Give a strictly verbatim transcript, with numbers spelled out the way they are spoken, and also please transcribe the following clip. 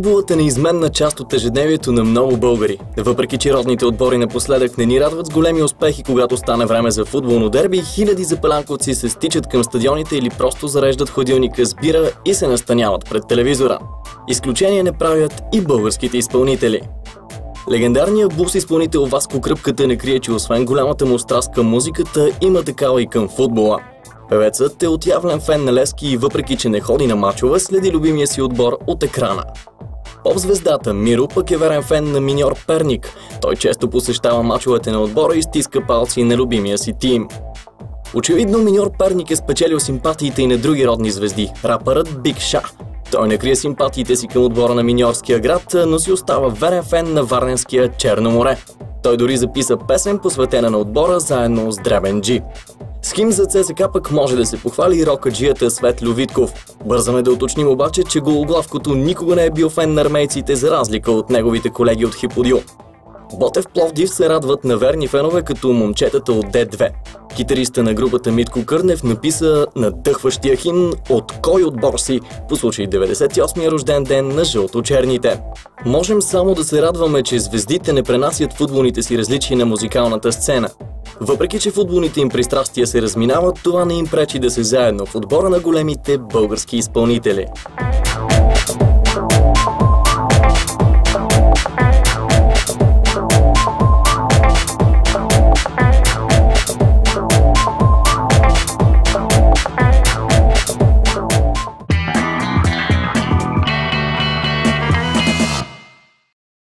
Футболът е неизменна част от ежедневието на много българи. Въпреки че родните отбори напоследък не ни радват с големи успехи, когато стане време за футболно дерби, хиляди запалянковци се стичат към стадионите или просто зареждат хладилника с бира и се настаняват пред телевизора. Изключение не правят и българските изпълнители. Легендарният бус изпълнител Васко Кръпката не крие, че освен голямата му страст към музиката, има такава и към футбола. Певецът е отявлен фен на Левски и въпреки че не ходи на мачове, следи любимия си отбор от екрана. Поп-звездата Миро пък е верен фен на Миньор Перник. Той често посещава мачовете на отбора и стиска палци на любимия си тим. Очевидно Миньор Перник е спечелил симпатиите и на други родни звезди – рапърът Биг Ша. Той не крие симпатиите си към отбора на Миньорския град, но си остава верен фен на варненския Черно море. Той дори записа песен, посветена на отбора, заедно с Дребен Джи. С химн за ЦСКА пък може да се похвали и рокаджията Светло Витков. Бързаме да уточним обаче, че гологлавкото никога не е бил фен на армейците, за разлика от неговите колеги от Хиподил. Ботев Пловдив се радват на верни фенове като момчетата от Д две. Китариста на групата Митко Кърнев написа надъхващия химн "От кой отбор си" по случай деветдесет и осмия рожден ден на жълто-черните. Можем само да се радваме, че звездите не пренасят футболните си различия на музикалната сцена. Въпреки че футболните им пристрастия се разминават, това не им пречи да се заедно в отбора на големите български изпълнители.